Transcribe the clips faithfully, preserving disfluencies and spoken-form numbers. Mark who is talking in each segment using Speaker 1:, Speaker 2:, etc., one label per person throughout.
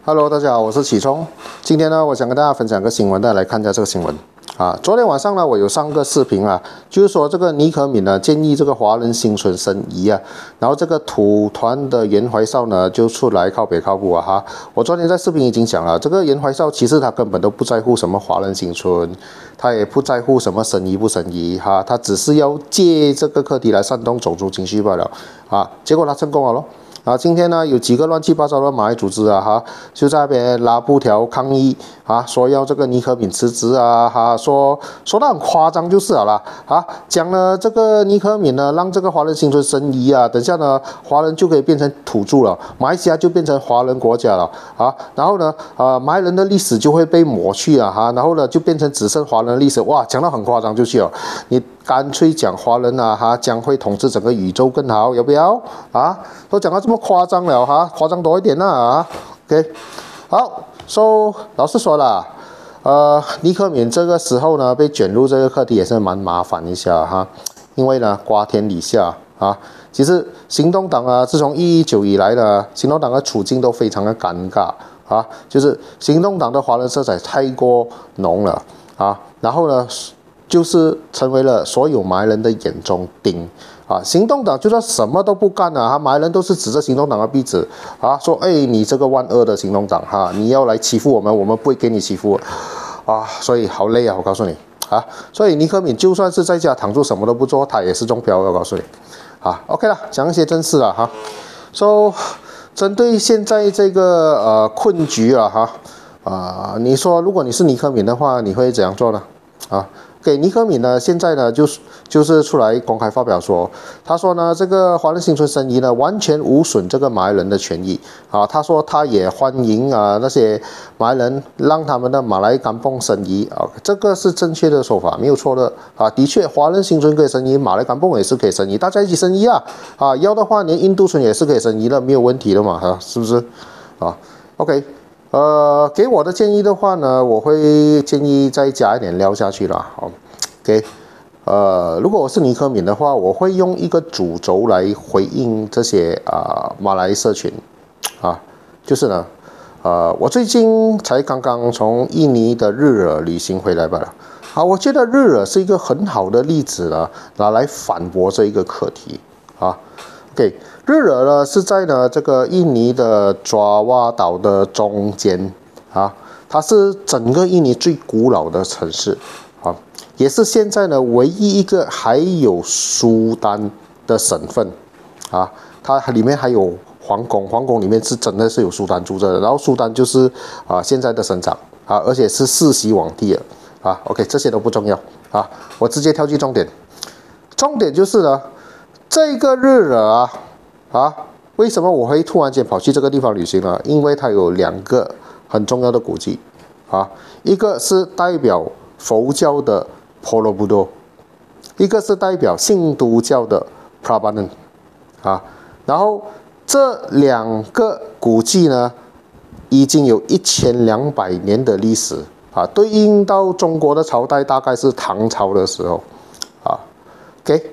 Speaker 1: Hello， 大家好，我是启聪。今天呢，我想跟大家分享个新闻，大家来看一下这个新闻啊。昨天晚上呢，我有上个视频啊，就是说这个尼可敏呢建议这个华人新村申遗啊，然后这个土团的严怀少呢就出来靠北靠谱啊哈。我昨天在视频已经讲了，这个严怀少其实他根本都不在乎什么华人新村，他也不在乎什么申遗不申遗哈，他只是要借这个课题来煽动种族情绪罢了啊。结果他成功了咯。啊，今天呢有几个乱七八糟的马来组织啊，哈，就在那边拉布条抗议啊，说要这个尼可敏辞职啊，哈，说说得很夸张就是了啦，啊，讲了这个尼可敏呢，让这个华人新村申遗啊，等下呢华人就可以变成土著了，马来西亚就变成华人国家了啊，然后呢，呃，马来人的历史就会被抹去啊，哈，然后呢就变成只剩华人的历史，哇，讲到很夸张就是了，你干脆讲华人啊，哈，将会统治整个宇宙更好，要不要啊？都讲到这么夸张了哈，夸张多一点啦啊 ，OK， 好 ，So 老实说了，呃，尼可敏这个时候呢被卷入这个课题也是蛮麻烦一下哈，因为呢瓜田李下啊，其实行动党啊，自从一一九以来呢，行动党的处境都非常的尴尬啊，就是行动党的华人色彩太过浓了啊，然后呢。就是成为了所有马来人的眼中钉啊！行动党就算什么都不干啊，马来人都是指着行动党的鼻子啊，说：“哎，你这个万恶的行动党哈，你要来欺负我们，我们不会给你欺负啊！”所以好累啊，我告诉你啊！所以尼可敏就算是在家躺住什么都不做，他也是中标，我告诉你啊。OK 了，讲一些正事了哈。So 针对现在这个呃困局啊哈啊、呃，你说如果你是尼可敏的话，你会怎样做呢？啊？给尼可敏呢，现在呢就是就是出来公开发表说，他说呢，这个华人新村申遗呢完全无损这个马来人的权益啊。他说他也欢迎啊那些马来人让他们的马来甘榜申遗啊，这个是正确的说法，没有错的啊。的确，华人新村可以申遗，马来甘榜也是可以申遗，大家一起申遗啊啊，要的话连印度村也是可以申遗的，没有问题的嘛，啊，是不是啊 ？OK。呃，给我的建议的话呢，我会建议再加一点料下去了。好 ，OK， 呃，如果我是尼可敏的话，我会用一个主轴来回应这些啊、呃、马来社群啊，就是呢，呃，我最近才刚刚从印尼的日惹旅行回来罢了。啊，我觉得日惹是一个很好的例子呢，拿来反驳这一个课题啊。OK， 日惹呢是在呢这个印尼的爪哇岛的中间啊，它是整个印尼最古老的城市啊，也是现在呢唯一一个还有苏丹的省份啊，它里面还有皇宫，皇宫里面是真的是有苏丹住着的，然后苏丹就是啊现在的省长啊，而且是世袭皇帝了啊。OK， 这些都不重要啊，我直接跳去重点，重点就是呢。这个日惹啊啊，为什么我会突然间跑去这个地方旅行呢？因为它有两个很重要的古迹啊，一个是代表佛教的婆罗布多，一个是代表信都教的 Prambanan 啊。然后这两个古迹呢，已经有一千两百年的历史啊，对应到中国的朝代大概是唐朝的时候啊。OK。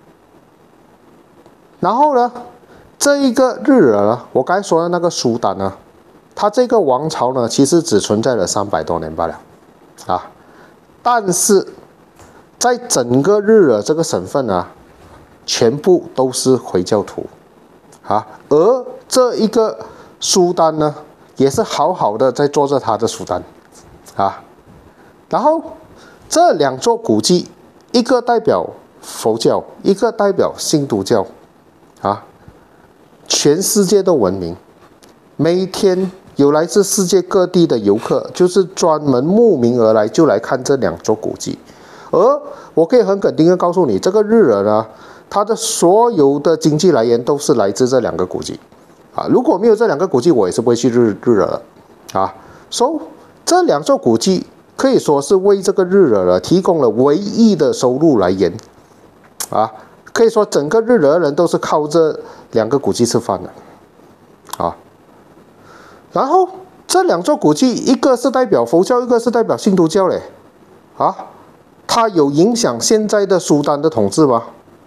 Speaker 1: 然后呢，这一个日惹呢，我刚才说的那个苏丹呢，它这个王朝呢，其实只存在了三百多年罢了，啊，但是在整个日惹这个省份啊，全部都是回教徒，啊，而这一个苏丹呢，也是好好的在做着他的苏丹，啊，然后这两座古迹，一个代表佛教，一个代表信都教。啊，全世界都闻名，每天有来自世界各地的游客，就是专门慕名而来，就来看这两座古迹。而我可以很肯定的告诉你，这个日惹呢，它的所有的经济来源都是来自这两个古迹。啊，如果没有这两个古迹，我也是不会去日日惹的。啊，所以这两座古迹可以说是为这个日惹呢提供了唯一的收入来源。啊。可以说，整个日惹人都是靠这两个古迹吃饭的，啊。然后这两座古迹，一个是代表佛教，一个是代表信都教嘞，啊，它有影响现在的苏丹的统治吗？它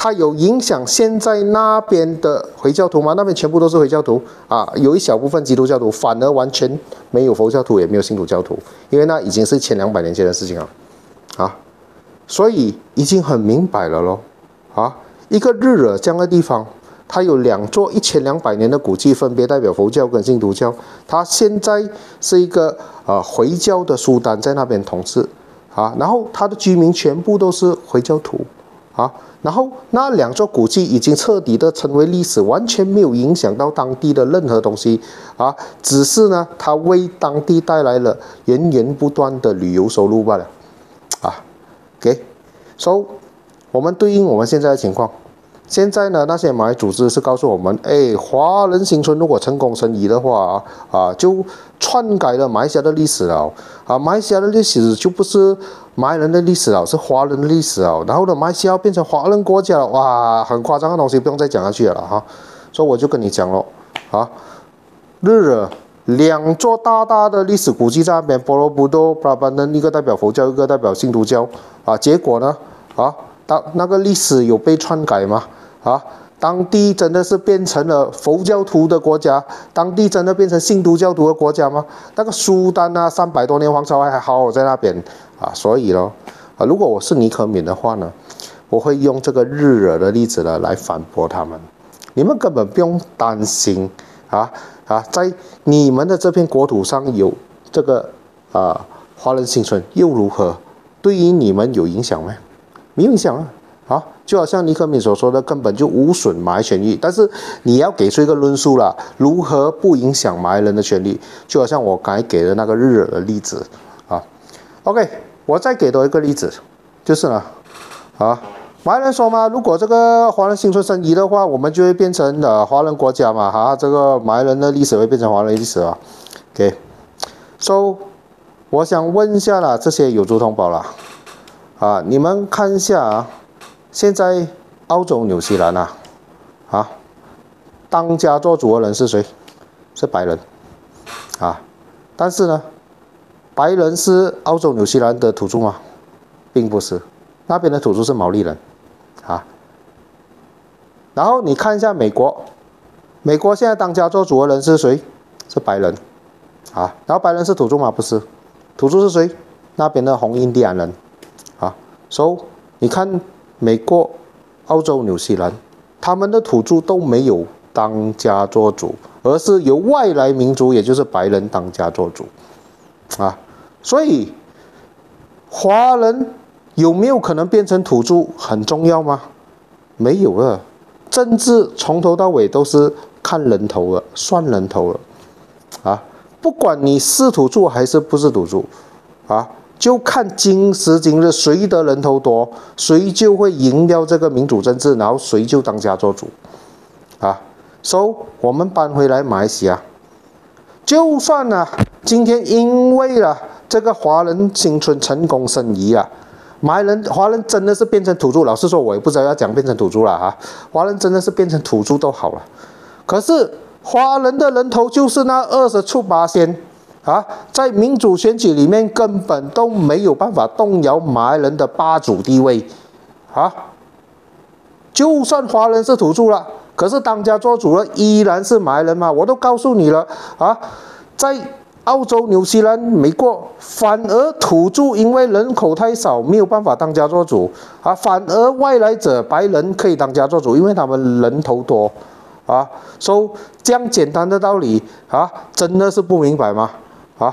Speaker 1: 它有影响现在那边的回教徒吗？那边全部都是回教徒啊，有一小部分基督教徒，反而完全没有佛教徒，也没有信徒教徒，因为那已经是千两百年前的事情了啊，所以已经很明白了咯啊，一个日惹这样的地方，它有两座一千两百年的古迹，分别代表佛教跟信徒教。它现在是一个呃回教的苏丹在那边统治啊，然后它的居民全部都是回教徒啊。然后那两座古迹已经彻底的成为历史，完全没有影响到当地的任何东西啊，只是呢，它为当地带来了源源不断的旅游收入罢了啊。OK，so 我们对应我们现在的情况，现在呢，那些马来组织是告诉我们，哎，华人新村如果成功申遗的话啊，就篡改了马来西亚的历史了啊，马来西亚的历史就不是马来人的历史了，是华人的历史了。然后呢，马来西亚变成华人国家了，哇，很夸张的东西，不用再讲下去了哈。所以我就跟你讲了啊，日惹两座大大的历史古迹在那边，波罗布多、布拉班登，一个代表佛教，一个代表信徒教啊。结果呢，啊，当那个历史有被篡改吗？啊，当地真的是变成了佛教徒的国家？当地真的变成信徒教徒的国家吗？那个苏丹啊，三百多年王朝还好好在那边啊，所以咯，啊，如果我是尼可敏的话呢，我会用这个日惹的例子呢来反驳他们。你们根本不用担心啊啊，在你们的这片国土上有这个啊华人新村又如何？对于你们有影响吗？没有影响啊。啊，就好像尼可敏所说的，根本就无损马来权益，但是你要给出一个论述啦，如何不影响马来人的权利？就好像我刚才给的那个日惹的例子啊。OK， 我再给多一个例子，就是呢，啊，马来人说嘛，如果这个华人新村申遗的话，我们就会变成呃华人国家嘛，哈、啊，这个马来人的历史会变成华人历史啊。OK，so 我想问一下啦，这些有族同胞啦，啊，你们看一下啊。现在澳洲、纽西兰啊，啊，当家做主的人是谁？是白人，啊，但是呢，白人是澳洲、纽西兰的土著吗？并不是，那边的土著是毛利人，啊。然后你看一下美国，美国现在当家做主的人是谁？是白人，啊，然后白人是土著吗？不是，土著是谁？那边的红印第安人，啊，所以你看。美国、澳洲、纽西兰，他们的土著都没有当家做主，而是由外来民族，也就是白人当家做主，啊，所以华人有没有可能变成土著很重要吗？没有了，政治从头到尾都是看人头了，算人头了，啊，不管你是土著还是不是土著，啊。就看今时今日谁的人头多，谁就会赢掉这个民主政治，然后谁就当家做主，啊，所以我们搬回来马来西亚，就算呢、啊，今天因为了这个华人新村成功申遗啊，马来人华人真的是变成土著，老实说，我也不知道要讲变成土著了哈，华人真的是变成土著都好了，可是华人的人头就是那二十出八仙。啊，在民主选举里面根本都没有办法动摇马来人的霸主地位，啊，就算华人是土著了，可是当家做主了依然是马来人嘛。我都告诉你了啊，在澳洲、纽西兰、美国，反而土著因为人口太少，没有办法当家做主啊，反而外来者白人可以当家做主，因为他们人头多啊。所以这样简单的道理啊，真的是不明白吗？啊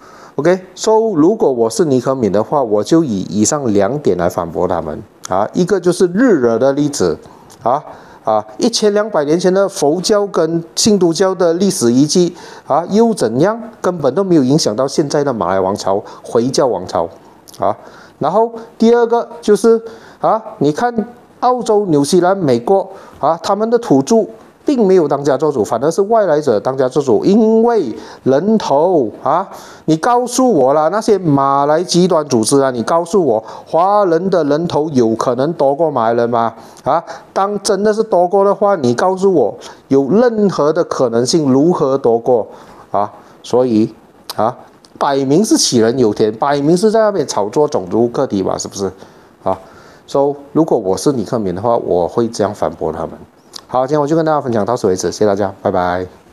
Speaker 1: ，OK，so 如果我是尼可敏的话，我就以以上两点来反驳他们啊。一个就是日惹的例子啊啊，一千两百年前的佛教跟信徒教的历史遗迹啊，又怎样？根本都没有影响到现在的马来王朝、回教王朝啊。然后第二个就是啊，你看澳洲、纽西兰、美国啊，他们的土著。并没有当家做主，反而是外来者当家做主，因为人头啊，你告诉我了，那些马来极端组织啊，你告诉我，华人的人头有可能多过马来人吗？啊，当真的是多过的话，你告诉我，有任何的可能性如何多过啊？所以啊，摆明是杞人忧天，摆明是在那边炒作种族课题吧，是不是？啊， 所以如果我是尼克敏的话，我会这样反驳他们。好，今天我就跟大家分享到此为止，谢谢大家，拜拜。